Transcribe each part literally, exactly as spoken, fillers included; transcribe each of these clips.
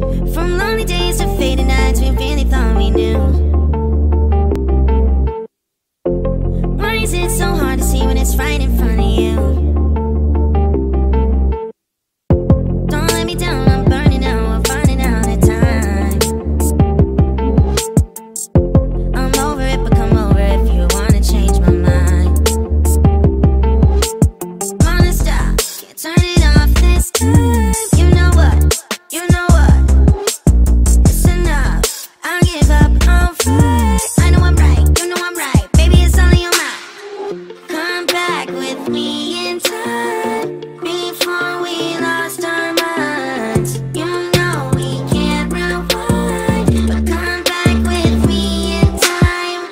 From lonely days to faded nights, we really thought we knew. Why is it so hard to see when it's right in front of you? Don't let me down, I'm burning out, I'm running out of time. I'm over it, but come over if you wanna change my mind. Wanna stop, can't turn it off this time. You know what, you know what, it's enough, I'll give up, I'll fight. I know I'm right, you know I'm right, baby it's only your mind. Come back with me in time, before we lost our minds. You know we can't rewind, but come back with me in time.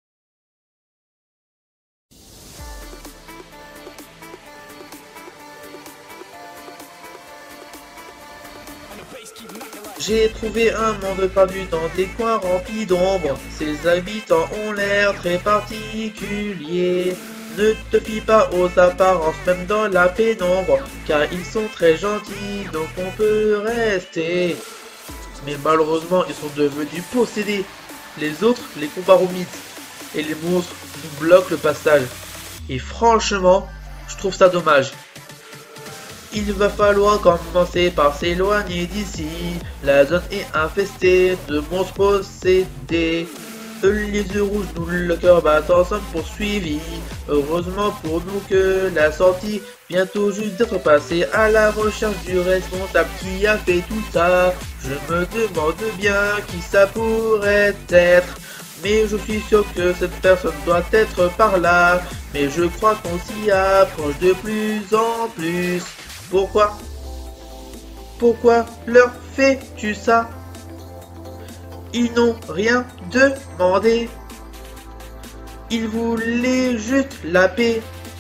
J'ai trouvé un monde perdu dans des coins remplis d'ombre. Ses habitants ont l'air très particuliers. Ne te fie pas aux apparences, même dans la pénombre, car ils sont très gentils, donc on peut rester. Mais malheureusement, ils sont devenus possédés. Les autres les comparent aux mythes, et les monstres nous bloquent le passage. Et franchement, je trouve ça dommage. Il va falloir commencer par s'éloigner d'ici. La zone est infestée de monstres possédés. Les yeux rouges, nous le cœur battant, sommes poursuivis. Heureusement pour nous que la sortie vient tout juste d'être passée. À la recherche du responsable qui a fait tout ça. Je me demande bien qui ça pourrait être. Mais je suis sûr que cette personne doit être par là. Mais je crois qu'on s'y approche de plus en plus. Pourquoi? Pourquoi leur fais-tu ça? Ils n'ont rien demandé. Ils voulaient juste la paix.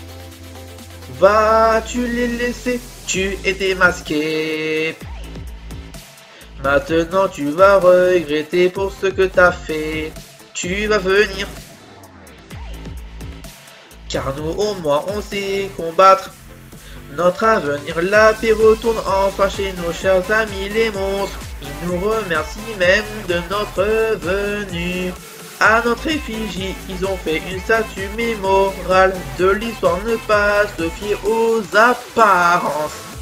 Vas-tu les laisser? Tu étais masqué. Maintenant tu vas regretter pour ce que t'as fait. Tu vas venir. Car nous au moins on sait combattre. Notre avenir, la paix retourne enfin chez nos chers amis les monstres. Ils nous remercient même de notre venue. À notre effigie, ils ont fait une statue mémorale de l'histoire. Ne pas se fier aux apparences.